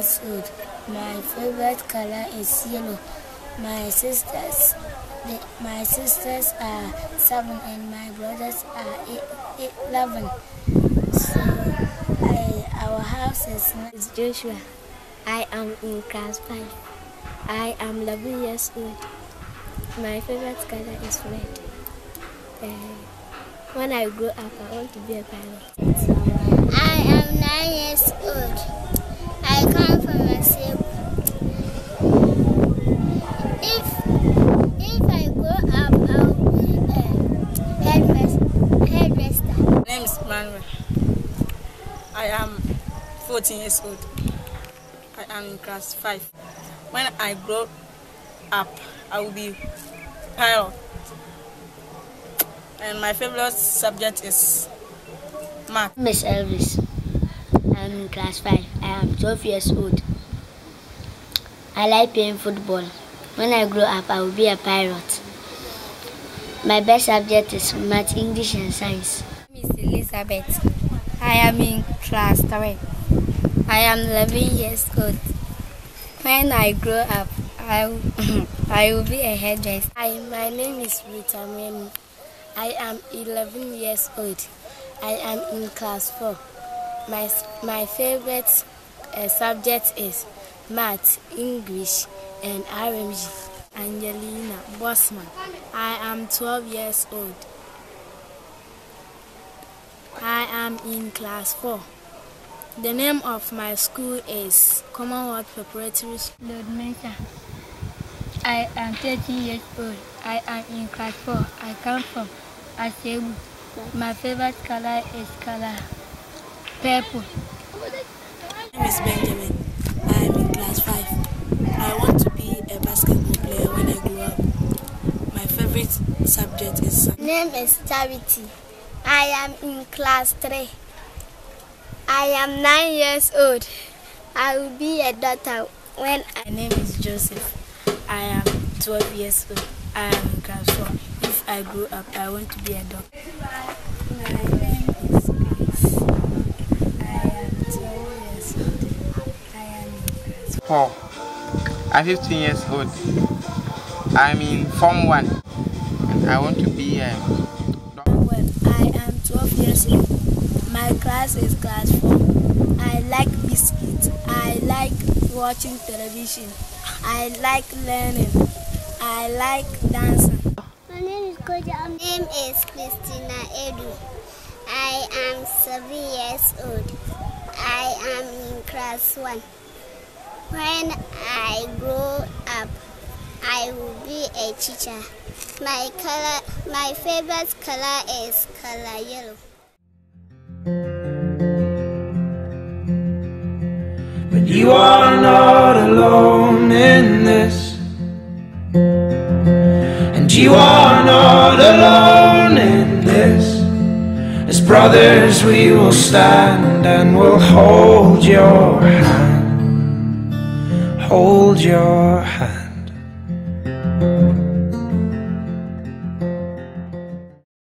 years old. My favorite color is yellow. My sisters are 7 and my brothers are 11. So our house is Joshua. I am in class 5. I am 11 years old. My favorite color is red. When I grow up, I want to be a pilot. I am 9 years old. I come from Montchevre. If I grow up, I'll be a hairdresser. My name is Manuel. I am 14 years old. I am in class 5. When I grow up, I will be pilot. And my favorite subject is math. Miss Elvis. I'm in class 5. I am 12 years old. I like playing football. When I grow up, I will be a pilot. My best subject is math, English, and science. Miss Elizabeth. I am in class 3. I am 11 years old. When I grow up, I will be a hairdresser. Hi, my name is Rita Menu. I am 11 years old. I am in class 4. My favorite subject is math, English, and RMG. Angelina Bossman. I am 12 years old. I am in class 4. The name of my school is Commonwealth Preparatory School. Lord Mensa. I am 13 years old. I am in class 4. I come from Asebu. My favorite color is color purple. My name is Benjamin. I am in class 5. I want to be a basketball player when I grow up. My favorite subject is science. My name is Charity. I am in class 3. I am 9 years old. I will be a doctor when My name is Joseph. I am 12 years old. I am in class 4. If I grow up, I want to be a doctor. My name is Grace. I am 12 years old. I am in class 4. I'm 15 years old. I'm in Form 1 and I want to be a doctor. Well, I am 12 years old. My class is class 4. I like biscuits. I like watching television. I like learning. I like dancing. My name is Koja. My name is Christina Edu. I am 7 years old. I am in class 1. When I grow up, I will be a teacher. My favorite color is color yellow. But you are not alone in this, and you are not alone in this. As brothers we will stand and we'll hold your hand, hold your hand.